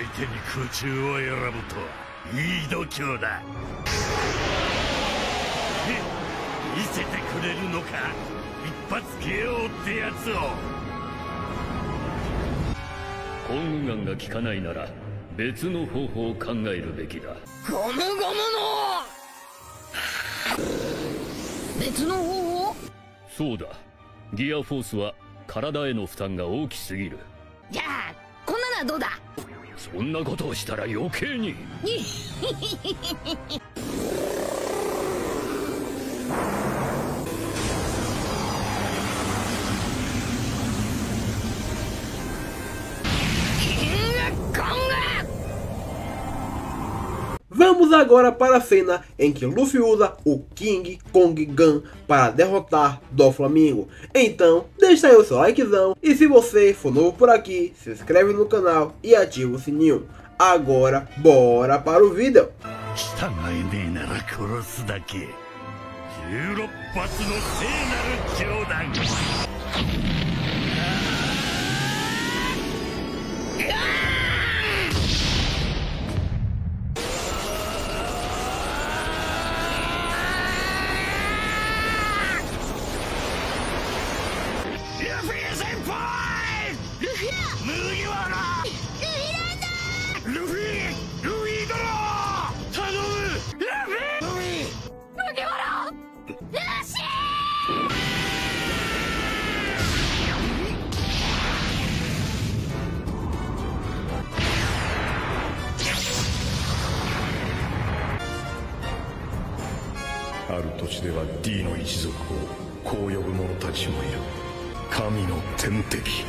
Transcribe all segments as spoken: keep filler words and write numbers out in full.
手に空中を選ぶとはいい度胸だ。見せてくれるのか、一発 ケーオー ってやつを。 コングガンが効かないなら別の方法を考えるべきだ。 ゴムゴムの別の方法？ そうだ、ギアフォースは体への負担が大きすぎる。 じゃあこんなのはどうだ？ そんなことをしたら余計に。 Vamos agora para a cena em que Luffy usa o King Kong Gun para derrotar Doflamingo. Então deixa aí o seu likezão e se você for novo por aqui, se inscreve no canal e ativa o sininho. Agora bora para o vídeo. 従えねえなら殺すだけ。じゅうろっぱつの聖なる冗談。 ある土地では D の一族をこう呼ぶ者たちもいる。神の天敵。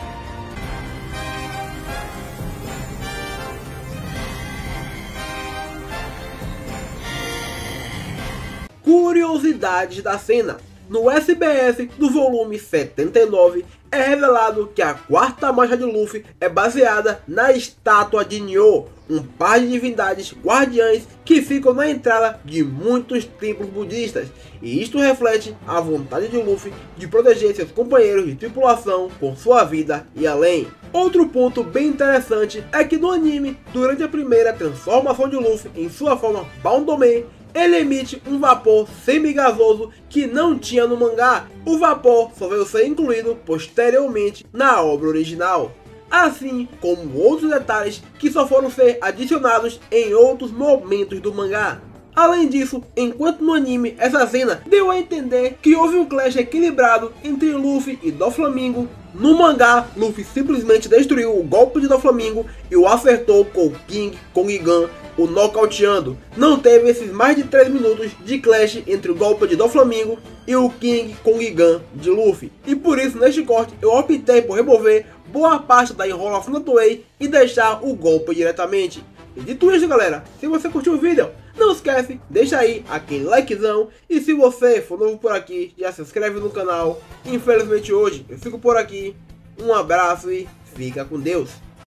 Curiosidades da cena. No S B S do volume setenta e nove é revelado que a quarta marcha de Luffy é baseada na estátua de Nyo, um par de divindades guardiães que ficam na entrada de muitos templos budistas, e isto reflete a vontade de Luffy de proteger seus companheiros de tripulação com sua vida e além. Outro ponto bem interessante é que no anime, durante a primeira transformação de Luffy em sua forma Boundoman, ele emite um vapor semi-gasoso que não tinha no mangá. O vapor só veio ser incluído posteriormente na obra original, assim como outros detalhes que só foram ser adicionados em outros momentos do mangá. Além disso, enquanto no anime essa cena deu a entender que houve um clash equilibrado entre Luffy e Doflamingo, no mangá Luffy simplesmente destruiu o golpe de Doflamingo e o acertou com o King Kong Gun, o nocauteando. Não teve esses mais de três minutos de clash entre o golpe de Doflamingo e o King Kong Gun de Luffy. E por isso neste corte eu optei por remover boa parte da enrolação da Toei e deixar o golpe diretamente. E dito isso, galera, se você curtiu o vídeo, não esquece, deixa aí aquele likezão. E se você for novo por aqui, já se inscreve no canal. Infelizmente hoje eu fico por aqui. Um abraço e fica com Deus.